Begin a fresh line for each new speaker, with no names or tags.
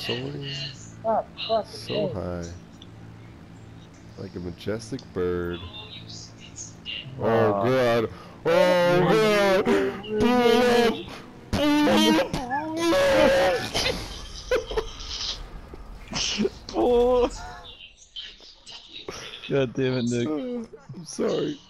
soaring
Fuck,
so high. Like a majestic bird. Oh god. Oh god. Pull up.
Oh. God damn it, Nick.
I'm sorry.